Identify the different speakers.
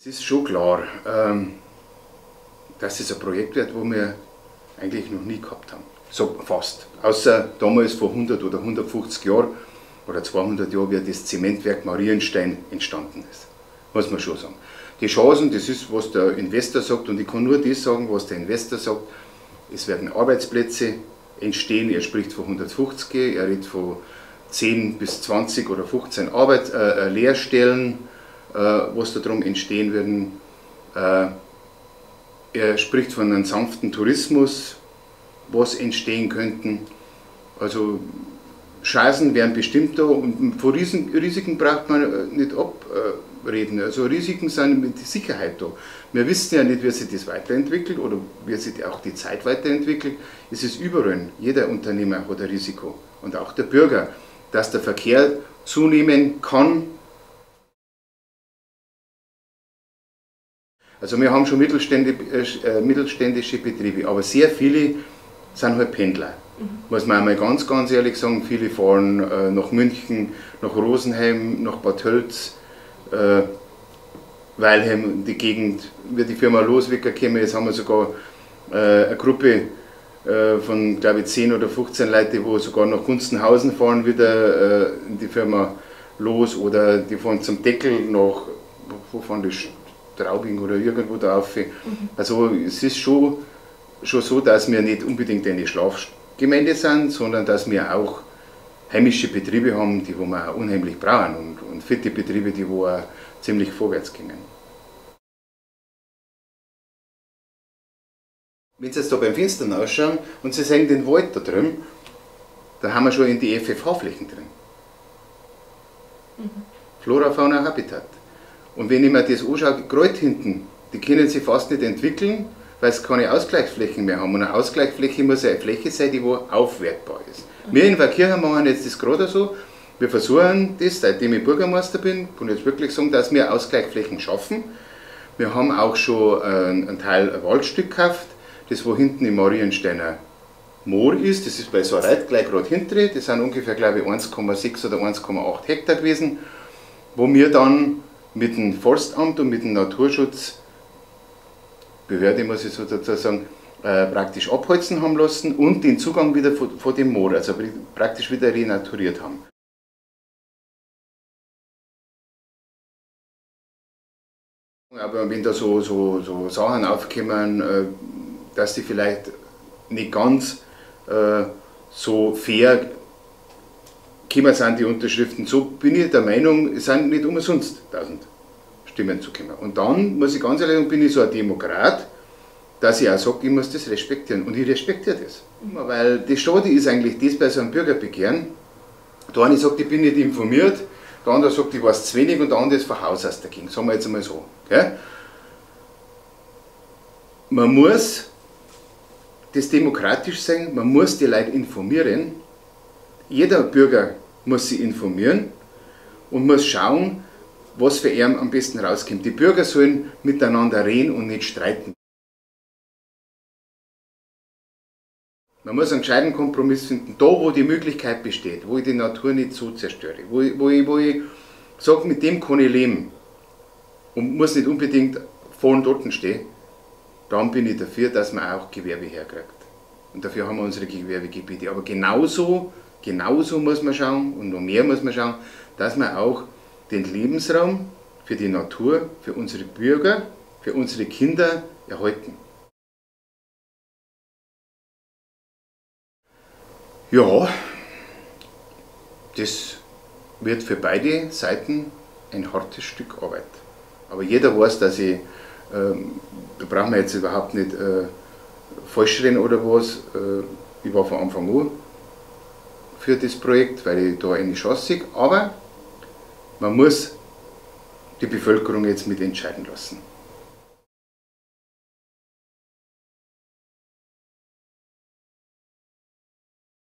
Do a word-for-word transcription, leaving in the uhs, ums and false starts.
Speaker 1: ist schon klar, ähm, dass es ein Projekt wird, wo wir eigentlich noch nie gehabt haben. So fast. Außer damals vor hundert oder hundertfünfzig Jahren oder zweihundert Jahren, wie das Zementwerk Marienstein entstanden ist. Muss man schon sagen. Die Chancen, das ist, was der Investor sagt, und ich kann nur das sagen, was der Investor sagt. Es werden Arbeitsplätze entstehen, er spricht von hundertfünfzig, er redet von zehn bis zwanzig oder fünfzehn Arbeit, äh, Lehrstellen, äh, was da drum entstehen werden. Äh, er spricht von einem sanften Tourismus, was entstehen könnten. Also Chancen wären bestimmt da, und von Risiken, Risiken braucht man nicht abreden. Also Risiken sind mit Sicherheit da. Wir wissen ja nicht, wie sich das weiterentwickelt oder wie sich auch die Zeit weiterentwickelt. Es ist überall, jeder Unternehmer hat ein Risiko und auch der Bürger, dass der Verkehr zunehmen kann. Also wir haben schon mittelständische, äh, mittelständische Betriebe, aber sehr viele sind halt Pendler. Mhm. Muss man einmal ganz, ganz ehrlich sagen, viele fahren äh, nach München, nach Rosenheim, nach Bad Tölz, äh, Weilheim, die Gegend, wie die Firma Loswecker gekommen ist, haben wir sogar äh, eine Gruppe äh, von, glaube ich, zehn oder fünfzehn Leute, die sogar nach Gunzenhausen fahren, wieder äh, in die Firma Los, oder die fahren zum Deckel nach, wo fahren die, Straubing oder irgendwo da rauf. Mhm. Also es ist schon, schon so, dass wir nicht unbedingt eine Schlafgemeinde sind, sondern dass wir auch heimische Betriebe haben, die wo wir auch unheimlich brauchen, und, und fitte Betriebe, die wo auch ziemlich vorwärts gingen. Wenn Sie jetzt da beim Fenster ausschauen und Sie sehen den Wald da drüben, da haben wir schon in die F F H-Flächen drin. Mhm. Flora, Fauna, Habitat. Und wenn ich mir das anschaue, gerade hinten, die können sich fast nicht entwickeln, weil sie keine Ausgleichsflächen mehr haben. Und eine Ausgleichsfläche muss eine Fläche sein, die wo aufwertbar ist. Mhm. Wir in Waldkirchen machen jetzt das gerade so. Wir versuchen das, seitdem ich Bürgermeister bin, kann ich jetzt wirklich sagen, dass wir Ausgleichsflächen schaffen. Wir haben auch schon einen Teil ein Waldstück gekauft, das wo hinten im Mariensteiner Moor ist. Das ist bei so einer Reit gleich gerade hinten. Das sind ungefähr, glaube ich, eins Komma sechs oder eins Komma acht Hektar gewesen, wo wir dann mit dem Forstamt und mit dem Naturschutzbehörde, muss ich so dazu sagen, äh, praktisch abholzen haben lassen und den Zugang wieder von, von dem Moor, also praktisch wieder renaturiert haben. Aber wenn da so, so, so Sachen aufkommen, äh, dass die vielleicht nicht ganz äh, so fair gekommen sind, die Unterschriften, so bin ich der Meinung, es sind nicht umsonst tausend Stimmen zu kommen. Und dann, muss ich ganz ehrlich sagen, bin ich so ein Demokrat, dass ich auch sage, ich muss das respektieren. Und ich respektiere das. Weil das Schade ist eigentlich das bei so einem Bürgerbegehren. Der eine sagt, ich bin nicht informiert, der andere sagt, ich weiß zu wenig, und der andere ist von Haus aus dagegen. Sagen wir jetzt einmal so. Gell? Man muss das demokratisch sein, man muss die Leute informieren. Jeder Bürger muss sich informieren und muss schauen, was für ihn am besten rauskommt. Die Bürger sollen miteinander reden und nicht streiten. Man muss einen gescheiten Kompromiss finden, da wo die Möglichkeit besteht, wo ich die Natur nicht so zerstöre, wo ich, wo ich, wo ich sage, mit dem kann ich leben und muss nicht unbedingt vorn dort stehen, dann bin ich dafür, dass man auch Gewerbe herkriegt. Und dafür haben wir unsere Gewerbegebiete. Aber genauso Genauso muss man schauen, und noch mehr muss man schauen, dass man auch den Lebensraum für die Natur, für unsere Bürger, für unsere Kinder erhalten. Ja, das wird für beide Seiten ein hartes Stück Arbeit. Aber jeder weiß, dass ich, ähm, da brauchen wir jetzt überhaupt nicht äh, falsch reden oder was, äh, ich war von Anfang an für das Projekt, weil ich da eine Chance sehe, aber man muss die Bevölkerung jetzt mit entscheiden lassen.